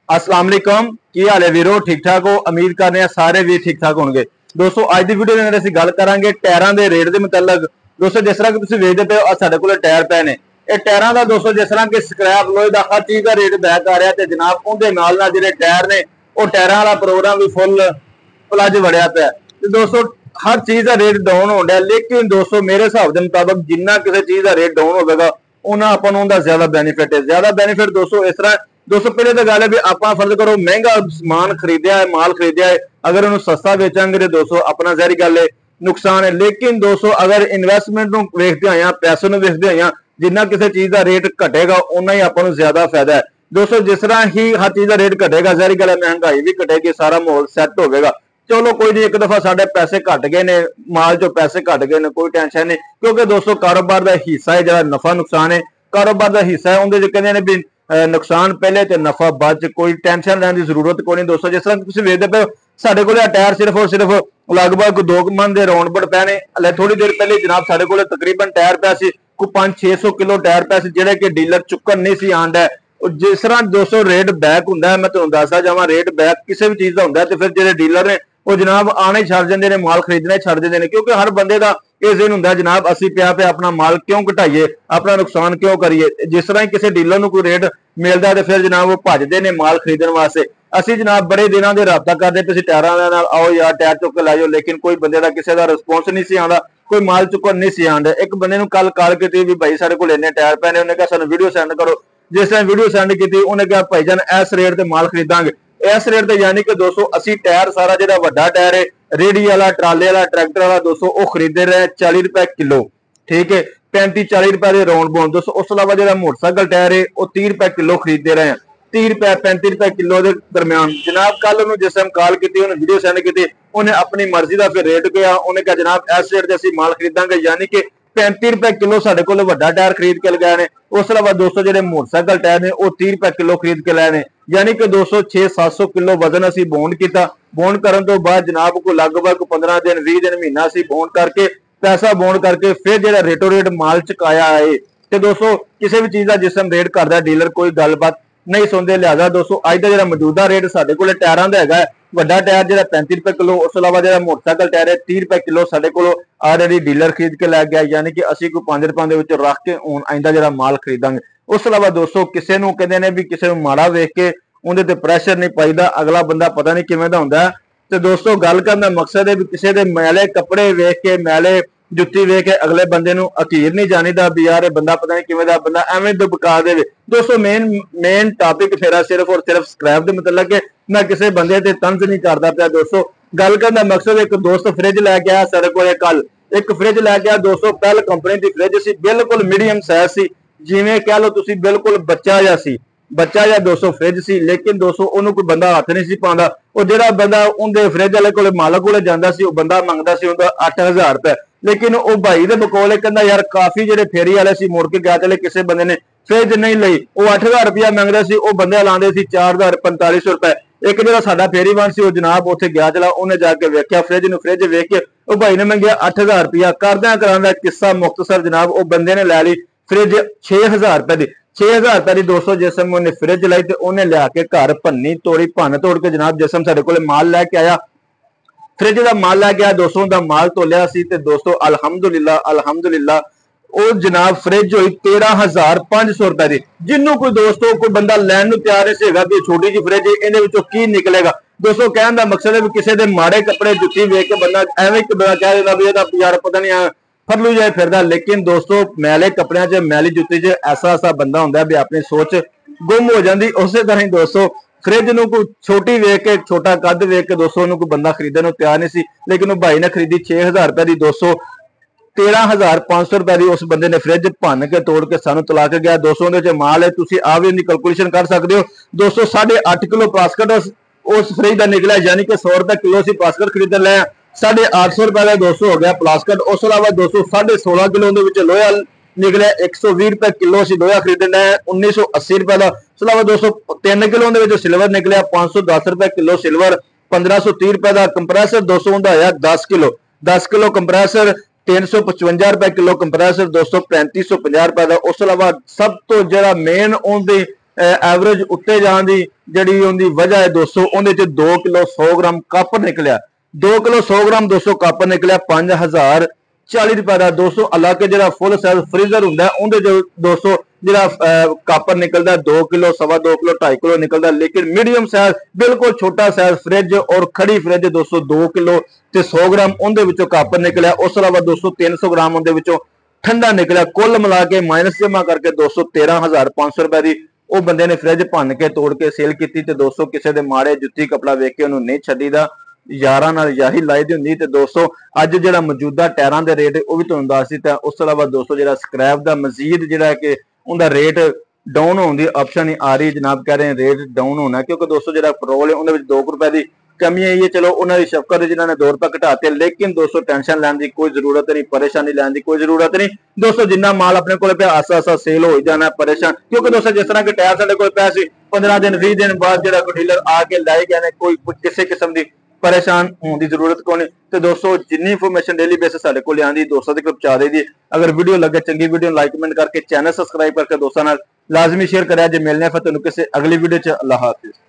अस्सलाम वालेकुम की हाल है वीरो ठीक ठाक हो। उम्मीद करने हैं सारे भी ठीक ठाक होंगे। दोस्तों अज की वीडियो के अंदर गल करांगे टायरों के रेट के मुतलक। दोस्तों जिस तरह कि तुम वेखते पे हो साडे कोल टायर पे ने ये टायरों का दोस्तों जिस तरह कि स्क्रैप लोहे का हर चीज़ का रेट बैक आ रहा है जनाब उनके नाल नाल जिहड़े टायर ने वो टायरों वाला प्रोग्राम भी फुल प्लज बढ़िया पाया। दोस्तों हर चीज़ का रेट डाउन हो रहा, लेकिन दोस्तों मेरे हिसाब के मुताबिक जिन्ना किसी चीज़ का रेट डाउन होगा उन्ना अपन उनका ज्यादा बेनीफिट है। ज्यादा बेनीफिट दोस्तों इस तरह दोस्तों पहले तो गल है भी आप फर्ज करो महंगा समान खरीदया है माल खरीदया है अगर उन्होंने सस्ता बेचांगे तो दोस्तों अपना जहरी गल है नुकसान है। लेकिन दोस्तों अगर इन्वेस्टमेंट वेखते आए पैसों में वेखते आए जिन्ना किसी चीज़ का रेट घटेगा उन्ना ही अपन ज्यादा फायदा है। दोस्तों जिस तरह ही हर चीज़ का रेट घटेगा जहरी गल है महंगाई भी घटेगी सारा माहौल सैट होगा। चलो कोई नहीं एक दफा साढ़े पैसे घट गए ने माल चो पैसे घट गए ने कोई टेंशन नहीं क्योंकि दोस्तों कारोबार का हिस्सा है जरा नफा नुकसान है कारोबार का हिस्सा है उनके कहते हैं भी नुकसान पहले तो नफा बाद कोई टेंशन लेने की जरूरत कोई नहीं। दोस्तों जिस तरह तुम वेखते पे साढ़े को टायर सिर्फ और सिर्फ लगभग 2 मन के राउंड बट पे ने हले थोड़ी देर पहले जनाब साढ़े को तकरीबन टायर पे सी कोई 500-600 किलो टायर पे जेडे कि डीलर चुकन नहीं सी आंदा। जिस तरह दोस्तों रेट बैक होंगे मैं तुम्हें दसदा जावा रेट बैक किसी भी चीज़ का होंगे तो फिर जो डीलर ने वो जनाब आने छड़ जाते हैं माल खरीदने छड़ देते हैं क्योंकि हर बंदे का यह दिन होंगे जनाब असी पिया पे अपना माल क्यों घटाइए अपना नुकसान क्यों करिए। जिस तरह ही किसी डीलर को कोई रेट मिलता है तो फिर जनाब वो भजते हैं माल खरीदने वास्ते। असी जनाब बड़े दिनों के रबता करते पे टायरों आओ यार टायर चुक ला जाओ लेकिन कोई बंदे का किसी का रिस्पोंस नहीं सी आंदा कोई माल चुकन नहीं सी आंदा। एक बंदे ने कल कॉल की भी भाई सारे को इन्ने टायर पे ने उन्हें कहा सानू वीडियो सेंड करो। जिस टाइम वीडियो सेंड की उन्हें कहा भाईजान इस रेट से माल खरीदांगे इस रेट से यानी कि दोस्तों असी टायर सारा जो वड्डा टायर है रेडी वाला ट्राले वाला ट्रैक्टर वाला दोस्तों वो खरीदे रहे 40 रुपए किलो ठीक है 35-40 रुपए के राउंड बाउंड। दोस्तों उस अलावा जो मोटरसाइकिल टायर है वो 30 रुपए किलो खरीदते रहे हैं 30 रुपए 35 रुपए किलो के दरम्यान। जनाब कल उन्होंने जिस टाइम कॉल की उन्हें वीडियो सेंड की उन्हें अपनी मर्जी का फिर रेट गया उन्हें कहा जनाब इस रेट से असं माल खरीदांगे यानी कि 35 रुपए किलो साढ़े को वड्डा टायर खरीद के लगाए ने। उस अलावा दोस्तों जो मोटरसाइकिल टायर ने वो 30 रुपए किलो खरीद के लाए ने यानी कि दोस्तों 600-700 किलो वजन असी बॉन्ड किया। बॉन्ड करने तो बाद जनाब को लगभग 15 दिन 20 दिन महीना असी बॉन्ड करके पैसा बॉन्ड करके फिर जो रेटो रेट माल चुकाया है। तो दोस्तों किसी भी चीज़ का जिसम रेट करता डीलर कोई गलबात नहीं सुनते। लिहाजा दोस्तों अज का जो मौजूदा रेट साढ़े को टायरों का है वड्डा टायर जो 35 रुपए किलो उस अलावा जो मोटरसाइकिल टायर है 30 रुपए किलो साढ़े को ऑलरेडी डीलर खरीद के लै गया यानी कि असी कोई 5 रुपए के रख के हूँ आइंदा जो माल खरीदांगे। उस अलावा दोस्तों किसी को कहते हैं भी किसी को माड़ा वेख के उन्हें ते प्रेशर नहीं पाईदा अगला बंदा पता नहीं किवें दा हुंदा। तो दोस्तों गल करने का मकसद है भी किसी के मैले कपड़े वेख के मैले जुत्ती वेख के अगले बंदे अकीर नहीं जानीदा भी यार बंदा पता नहीं किवें दा बंदा एवें दुबका दे। दोस्तों मेन टॉपिक फेरा सिर्फ और सिर्फ स्क्रैप के मतलब है मैं किसी बंदे ते तंज नहीं करता पाया। दोस्तों गल करने का मकसद एक दोस्त फ्रिज लैके आया सारे को कल एक फ्रिज लैके आया दोस्तों पहल कंपनी की फ्रिज सी बिल्कुल मीडियम साइज सी जिवें कह लो तुसीं बिल्कुल बच्चा जा सी बच्चा या दोस्तों फ्रिज सी लेकिन दोस्तों उन्होंने कोई बंदा हाथ नहीं सी पाता। वो जो बंदा उनके फ्रिज वाले को मालक को जाता सी बंदा मंगता सी उनका 8000 रुपए लेकिन वो भाई के बकोले कहता यार काफी जो फेरी वाले सी मुड़ के गया चले किसी बंदे ने फ्रिज नहीं ली वो 8000 रुपया मंगते सी वो बंदे लाते सी 4045 रुपए। एक जो साडा फेरीवान सी जनाब उत्थे गया चला उन्हें जाके वेख्या फ्रिज वेख के वो भाई ने मंगया 8000 रुपया करदा करांदा किस्सा मुख्तसर जनाब वो बंदे ने लै ली फ्रिज 6000 रुपए की 6000 रुपए की। दोस्तों जिसम उन्हें फ्रिज लाई तो उन्हें लिया के घर भन्नी तोड़ी भन तोड़ के जनाब जिसम साडे कोल माल लैके आया फ्रिज का माल लैके आया दोस्तों का माल तोलिया सी ते दोस्तों अलहमदुलिल्लाह वो जनाब फ्रिज हुई 13500 रुपए की जिन्हों कोई दोस्तों कोई बंदा लैन तैयार नहीं सेगा भी छोटी जी फ्रिज ये की निकलेगा। दोस्तों कहने का मकसद है भी किसी के माड़े कपड़े जुत्ती वेख के बंदा एवं बंदा कह देता भी यार पता नहीं फरलू जाए फिरदा। लेकिन दोस्तों मैले कपड़े च मैली जुत्ती च ऐसा बंदा होंगे भी अपनी सोच गुम हो जाती। उस तरह ही दोस्तों फ्रिज न कोई छोटी वेख के छोटा कद वेख के दोस्तों कोई बंदा खरीदने तैयार नहीं सी लेकिन वो भाई ने खरीदी 6000 रुपए की। दोस्तों 13500 रुपए की उस बंदे ने फ्रिज भन के तोड़ के सानू तला के गया। दोस्तों माल है तुम आ भी कैलकुलेशन कर सकते हो। दोस्तों 8.5 किलो प्लास्कट उस फ्रिज का निकला यानी कि 100 रुपए किलो से प्लास्कट खरीदने लाया 850 रुपए का दोस्तों हो गया प्लास्कट। उस अलावा दोस्तों 16.5 किलो लोहा निकलिया 120 रुपए किलो से लोहा खरीदना है 1980 रुपए का। उस अलावा दोस्तों 3 किलो सिल्वर निकलिया 510 रुपए किलो सिल्वर 1530 रुपए का कंप्रेसर दोस्तों 10 किलो कंप्रेसर 355 रुपए किलो कंप्रेसर दोस्तों 3550 रुपए का। उस अलावा सब तो जरा मेन उनकी एवरेज उत्ते जाने की जिहड़ी उहदी वजह है दोस्तों, उहदे च 2 किलो 100 ग्राम कॉपर निकलिया, 2 किलो 100 ग्राम दोस्तों कॉपर निकलिया 5040 रुपए का दोस्तों। हालांकि जो फुल साइज फ्रीजर होंगे उहदे दोस्तों जो कॉपर निकलता 2 किलो 2.25 किलो 2.5 किलो निकलता, लेकिन मीडियम साइज बिल्कुल छोटा साइज फ्रिज और खड़ी फ्रिज दोस्तों 2 किलो ते 100 ग्राम उहदे विचों कॉपर निकलिया। उस अलावा दोस्तों 300 ग्राम उहदे विचों ठंडा निकलिया। कुल मिला के माइनस जमा करके दोस्तों 13,500 रुपए की ਉਹ ਬੰਦੇ ਨੇ ਫ੍ਰਿਜ ਭੰਨ ਕੇ ਤੋੜ ਕੇ ਸੇਲ ਕੀਤੀ। ਤੇ ਦੋਸਤੋ ਕਿਸੇ ਦੇ ਮਾੜੇ ਜੁੱਤੀ ਕਪੜਾ ਵੇਖ ਕੇ ਉਹਨੂੰ ਨਹੀਂ ਛੱਡੀਦਾ, ਯਾਰਾਂ ਨਾਲ ਯਾਰੀ ਲਾਈ ਦੀ ਹੁੰਦੀ। ਤੇ ਦੋਸਤੋ ਅੱਜ ਜਿਹੜਾ ਮੌਜੂਦਾ ਟਾਇਰਾਂ ਦੇ ਰੇਟ ਉਹ ਵੀ ਤੁਹਾਨੂੰ ਦੱਸ ਦਿੱਤਾ। ਉਸ ਤੋਂ ਇਲਾਵਾ ਦੋਸਤੋ ਜਿਹੜਾ ਸਕ੍ਰੈਪ ਦਾ ਮਜ਼ੀਦ ਜਿਹੜਾ ਕਿ ਉਹਦਾ ਰੇਟ डाउन होने की ऑप्शन नहीं आ रही, जनाब कह रहे हैं रेट डाउन होना, क्योंकि दोस्तों जो पेट्रोल है उन्हें 2 रुपए की कमी आई है। चलो उन्होंने शफकत जिन्होंने 2 रुपए घटाते, लेकिन दोस्तों टेंशन लैन की कोई जरूरत नहीं, परेशानी लैन की कोई जरूरत नहीं दोस्तों। जिन्ना माल अपने को आसा आसा सेल हो जाना परेशान, क्योंकि दोस्तों जिस तरह के टायर साढ़े को पैसे 15 दिन 20 दिन बाद जो डीलर आके लाई गए कोई किसी किस्म की परेशान होने की जरूरत को नहीं। तो दोस्तों जिन्नी इंफॉर्मेशन डेली बेसिस साढ़े को आती दोस्तों तक पहुंचा दी। अगर वीडियो लगे चंगी वीडियो लाइक कमेंट करके चैनल सबसक्राइब करके दोस्तों लाजमी शेयर करें। जो मिलने फिर तुहानूं किसी अगली वीडियो च। अल्लाह हाफिज़।